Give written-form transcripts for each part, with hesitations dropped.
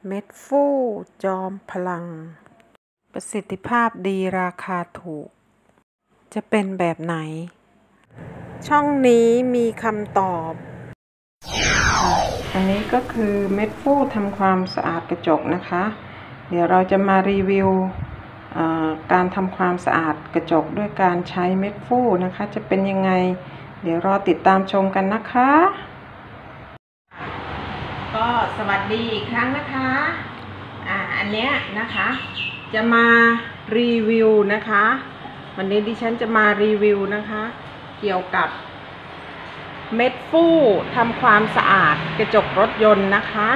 เม็ดฟูจอมพลังประสิทธิภาพดีราคาถูกจะเป็นแบบไหนช่องนี้มีคำตอบอันนี้ก็คือเม็ดฟูทำความสะอาดกระจกนะคะเดี๋ยวเราจะมารีวิวการทำความสะอาดกระจกด้วยการใช้เม็ดฟูนะคะจะเป็นยังไงเดี๋ยวรอติดตามชมกันนะคะก็สวัสดีอีกครั้งนะคะอันเนี้ยนะคะจะมารีวิวนะคะวันนี้ดิฉันจะมารีวิวนะคะเกี่ยวกับเม็ดฟูทำความสะอาดกระจกรถยนต์นะคะ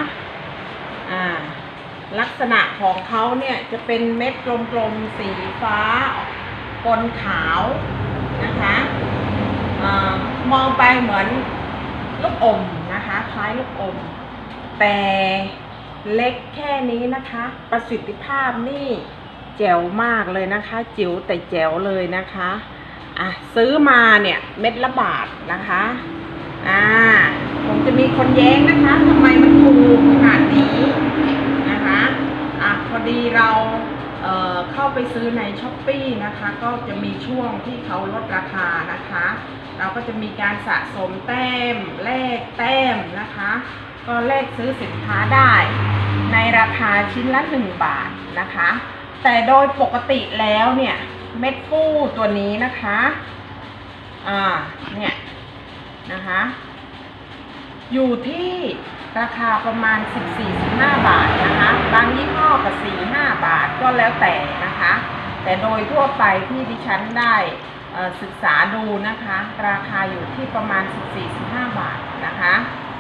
ลักษณะของเขาเนี่ยจะเป็นเม็ดกลมๆสีฟ้าปนขาวนะคะมองไปเหมือนลูกอมนะคะคล้ายลูกอมแต่เล็กแค่นี้นะคะประสิทธิภาพนี่แจ๋วมากเลยนะคะจิ๋วแต่แจ๋วเลยนะคะซื้อมาเนี่ยเม็ดละบาทนะคะคงจะมีคนแย้งนะคะทำไมมันถูกขนาดนี้นะคะพอดีเราเข้าไปซื้อในช้อปปี้นะคะก็จะมีช่วงที่เขาลดราคานะคะเราก็จะมีการสะสมแต้มแลกแต้มนะคะก็แลกซื้อสินค้าได้ในราคาชิ้นละ1 บาทนะคะแต่โดยปกติแล้วเนี่ยเม็ดฟูตัวนี้นะคะเนี่ยนะคะอยู่ที่ราคาประมาณ 14-15 บาทนะคะบางยี่ห้อกับ4-5 บาทก็แล้วแต่นะคะแต่โดยทั่วไปที่ดิฉันได้ศึกษาดูนะคะราคาอยู่ที่ประมาณ 14-15 บาทนะคะ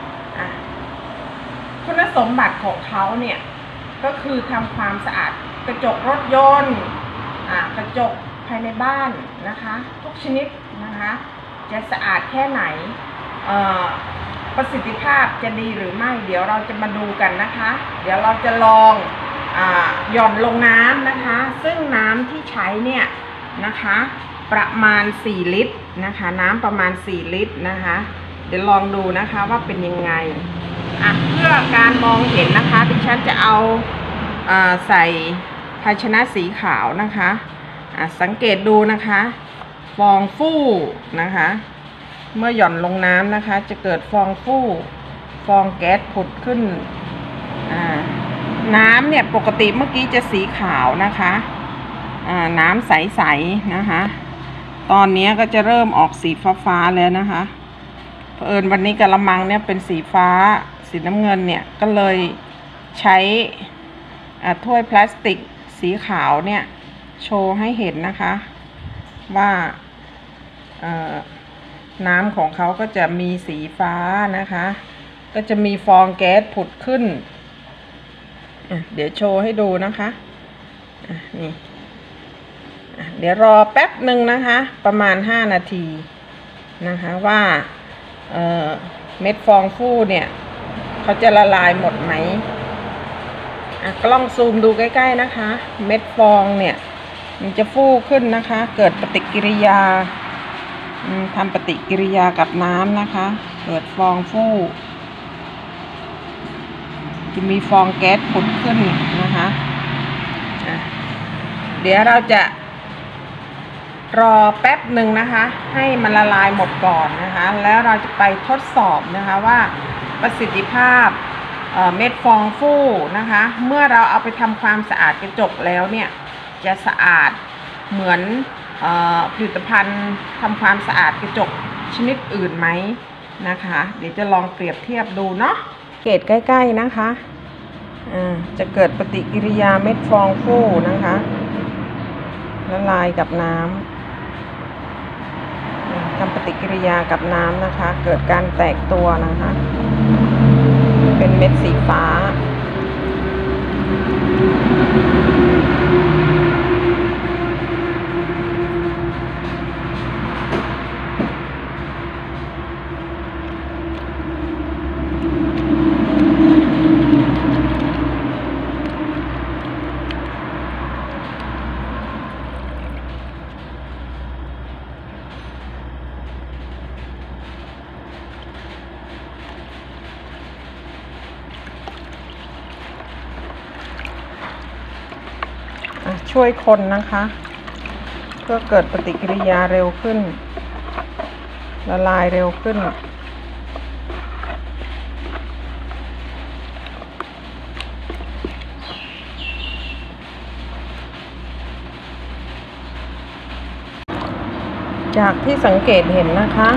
คุณสมบัติของเขาเนี่ยก็คือทำความสะอาดกระจกรถยนต์กระจกภายในบ้านนะคะทุกชนิดนะคะจะสะอาดแค่ไหนประสิทธิภาพจะดีหรือไม่เดี๋ยวเราจะมาดูกันนะคะเดี๋ยวเราจะลองหย่อนลงน้ำนะคะซึ่งน้ำที่ใช้เนี่ยนะคะประมาณ4 ลิตรนะคะน้ำประมาณ4 ลิตรนะคะเดี๋ยวลองดูนะคะว่าเป็นยังไงเพื่อการมองเห็นนะคะดิฉันจะเอาใส่ภาชนะสีขาวนะคะสังเกตดูนะคะฟองฟู่นะคะเมื่อหย่อนลงน้ำนะคะจะเกิดฟองฟู่ฟองแก๊สผุดขึ้นน้ำเนี่ยปกติเมื่อกี้จะสีขาวนะคะน้ำใสๆนะคะตอนนี้ก็จะเริ่มออกสีฟ้าๆแล้วนะคะเผอิญวันนี้กะละมังเนี่ยเป็นสีฟ้าสีน้ำเงินเนี่ยก็เลยใช้ถ้วยพลาสติกสีขาวเนี่ยโชว์ให้เห็นนะคะว่าน้ำของเขาก็จะมีสีฟ้านะคะก็จะมีฟองแก๊สผุดขึ้นเดี๋ยวโชว์ให้ดูนะคะนี่เดี๋ยวรอแป๊บหนึ่งนะคะประมาณ5 นาทีนะคะว่าเม็ดฟองฟูเนี่ยเขาจะละลายหมดไหมกล้องซูมดูใกล้ๆนะคะเม็ดฟองเนี่ยมันจะฟูขึ้นนะคะเกิดปฏิกิริยาทำปฏิกิริยากับน้ำนะคะเกิดฟองฟูจะมีฟองแก๊สผุดขึ้นนะคะเดี๋ยวเราจะรอแป๊บหนึ่งนะคะให้มันละลายหมดก่อนนะคะแล้วเราจะไปทดสอบนะคะว่าประสิทธิภาพเม็ดฟองฟูนะคะเมื่อเราเอาไปทำความสะอาดกระจกแล้วเนี่ยจะสะอาดเหมือนผลิตภัณฑ์ทำความสะอาดกระจกชนิดอื่นไหมนะคะเดี๋ยวจะลองเปรียบเทียบดูเนาะเกตใกล้ๆนะคะจะเกิดปฏิกิริยาเม็ดฟองฟูนะคะละลายกับน้ำทำปฏิกิริยากับน้ำนะคะเกิดการแตกตัวนะคะเป็นเม็ดสีฟ้าช่วยคนนะคะ เพื่อเกิดปฏิกิริยาเร็วขึ้นละลายเร็วขึ้นจากที่สังเกตเห็นนะคะ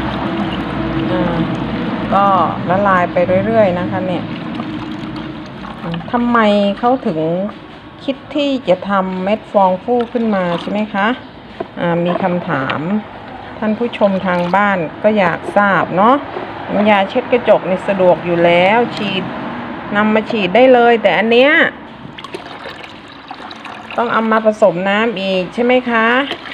ก็ละลายไปเรื่อยๆนะคะเนี่ยทำไมเขาถึงคิดที่จะทำเม็ดฟองฟูขึ้นมาใช่ไหมคะมีคำถามท่านผู้ชมทางบ้านก็อยากทราบเนาะน้ำยาเช็ดกระจกนี่สะดวกอยู่แล้วฉีดนำมาฉีดได้เลยแต่อันเนี้ยต้องเอามาผสมน้ำอีกใช่ไหมคะ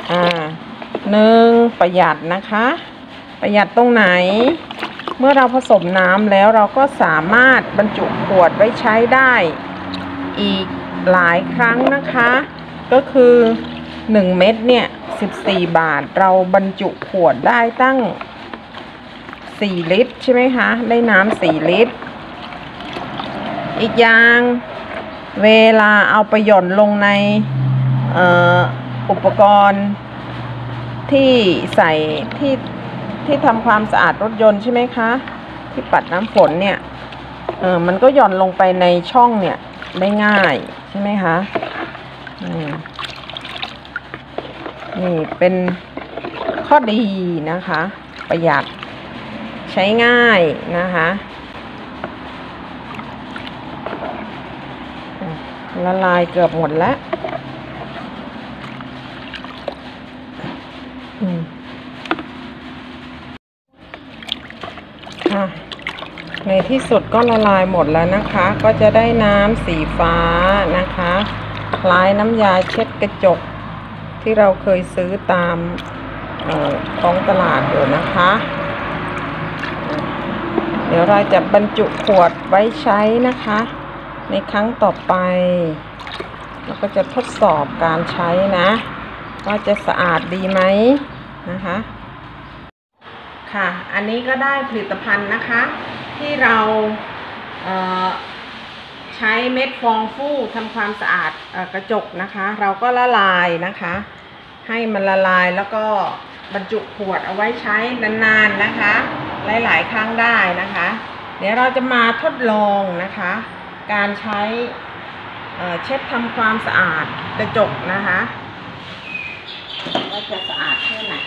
1ประหยัดนะคะประหยัดตรงไหนเมื่อเราผสมน้ำแล้วเราก็สามารถบรรจุขวดไว้ใช้ได้อีกหลายครั้งนะคะก็คือ1เม็ดเนี่ย14 บาทเราบรรจุขวดได้ตั้ง4 ลิตรใช่ไหมคะได้น้ำ4 ลิตรอีกอย่างเวลาเอาไปหย่อนลงในอุปกรณ์ที่ใส่ที่ทำความสะอาดรถยนต์ใช่ไหมคะที่ปัดน้ำฝนเนี่ยมันก็หย่อนลงไปในช่องเนี่ยได้ง่ายใช่ไหมคะนี่เป็นข้อดีนะคะประหยัดใช้ง่ายนะคะละลายเกือบหมดแล้วในที่สุดก็ละลายหมดแล้วนะคะก็จะได้น้ำสีฟ้านะคะคล้ายน้ำยาเช็ดกระจกที่เราเคยซื้อตามท้องตลาดอยู่นะคะเดี๋ยวเราจะบรรจุขวดไว้ใช้นะคะในครั้งต่อไปแล้วก็จะทดสอบการใช้นะว่าจะสะอาดดีไหมนะคะค่ะอันนี้ก็ได้ผลิตภัณฑ์นะคะที่เราใช้เม็ดฟองฟูทำความสะอาดกระจกนะคะเราก็ละลายนะคะให้มันละลายแล้วก็บรรจุขวดเอาไว้ใช้นานๆนะคะหลายๆครั้งได้นะคะเดี๋ยวเราจะมาทดลองนะคะการใช้เช็ดทำความสะอาดกระจกนะคะว่าจะสะอาดแค่ไหน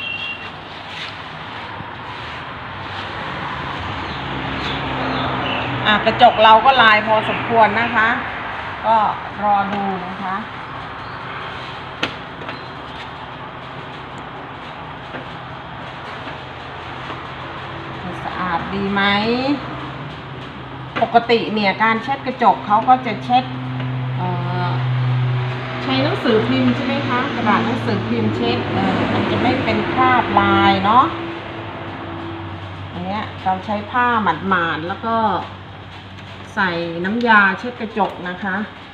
กระจกเราก็ลายพอสมควรนะคะก็รอดูนะคะสะอาดดีไหมปกติเนี่ยการเช็ดกระจกเขาก็จะเช็ดใช้หนังสือพิมพ์ใช่ไหมคะกระดาษหนังสือพิมพ์เช็ดมันจะไม่เป็นคราบลายเนาะอันนี้เราใช้ผ้าหมาดๆแล้วก็ใส่น้ำยาเช็ดกระจกนะคะ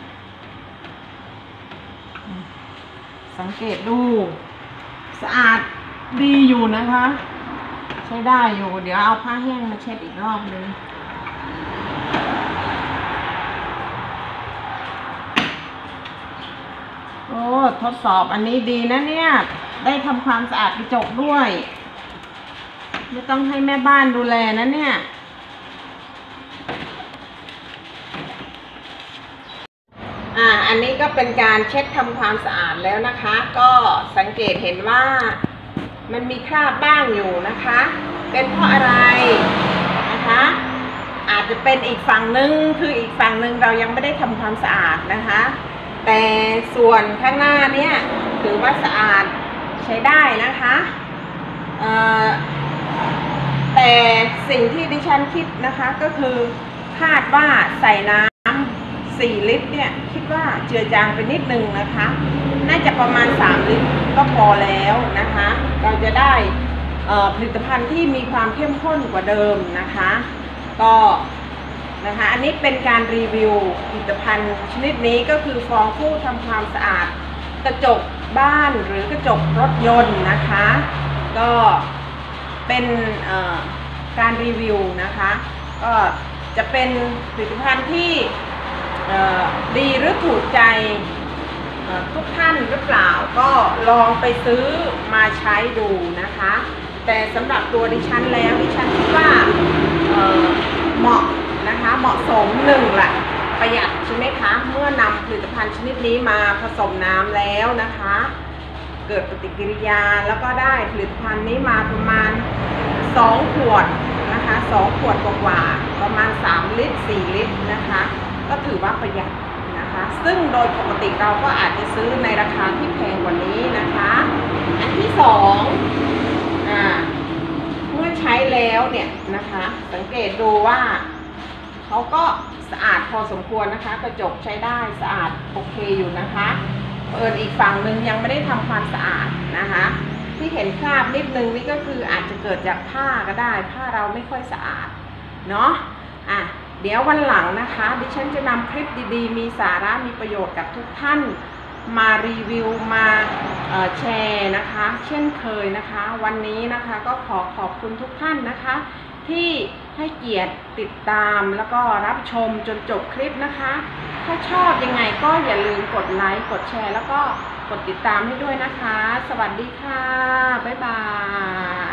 สังเกตดูสะอาดดีอยู่นะคะใช้ได้อยู่เดี๋ยวเอาผ้าแห้งมาเช็ดอีกรอบนึงโอ้ทดสอบอันนี้ดีนะเนี่ยได้ทำความสะอาดกระจกด้วยไม่ต้องให้แม่บ้านดูแลนะเนี่ยอันนี้ก็เป็นการเช็ดทำความสะอาดแล้วนะคะก็สังเกตเห็นว่ามันมีคราบบ้างอยู่นะคะเป็นเพราะอะไรนะคะอาจจะเป็นอีกฝั่งนึงคืออีกฝั่งนึงเรายังไม่ได้ทำความสะอาดนะคะแต่ส่วนข้างหน้าเนี่ยถือว่าสะอาดใช้ได้นะคะแต่สิ่งที่ดิฉันคิดนะคะก็คือคาดว่าใส่น้ำ4 ลิตรเนี่ยคิดว่าเจือจางไปนิดนึงนะคะน่าจะประมาณ3 ลิตรก็พอแล้วนะคะเราจะได้ผลิตภัณฑ์ที่มีความเข้มข้นกว่าเดิมนะคะก็นะคะอันนี้เป็นการรีวิวผลิตภัณฑ์ชนิดนี้ก็คือฟองฟูทำความสะอาดกระจกบ้านหรือกระจกรถยนต์นะคะก็เป็นการรีวิวนะคะก็จะเป็นผลิตภัณฑ์ที่ดีหรือถูกใจทุกท่านหรือเปล่าก็ลองไปซื้อมาใช้ดูนะคะแต่สำหรับตัวดิฉันแล้วดิฉันคิดว่าเหมาะนะคะเหมาะสมหนึ่งแหละประหยัดใช่ไหมคะเมื่อนำผลิตภัณฑ์ชนิดนี้มาผสมน้ำแล้วนะคะเกิดปฏิกิริยาแล้วก็ได้ผลิตภัณฑ์นี้มาประมาณ2ขวดนะคะ2ขวดกว่าประมาณ3ลิตร4ลิตรนะคะก็ถือว่าประหยัดนะคะซึ่งโดยปกติเราก็อาจจะซื้อในราคาที่แพงกว่านี้นะคะอันที่2เมื่อใช้แล้วเนี่ยนะคะสังเกตดูว่าเขาก็สะอาดพอสมควรนะคะกระจกใช้ได้สะอาดโอเคอยู่นะคะอีกฝั่งหนึ่งยังไม่ได้ทำความสะอาดนะคะที่เห็นคราบนิดนึงนี่ก็คืออาจจะเกิดจากผ้าก็ได้ผ้าเราไม่ค่อยสะอาดเนาะเดี๋ยววันหลังนะคะดิฉันจะนำคลิปดีๆมีสาระมีประโยชน์กับทุกท่านมารีวิวมาแชร์นะคะเช่นเคยนะคะวันนี้นะคะก็ขอบคุณทุกท่านนะคะที่ให้เกียรติติดตามแล้วก็รับชมจนจบคลิปนะคะถ้าชอบยังไงก็อย่าลืมกดไลค์กดแชร์แล้วก็กดติดตามให้ด้วยนะคะสวัสดีค่ะบ๊ายบาย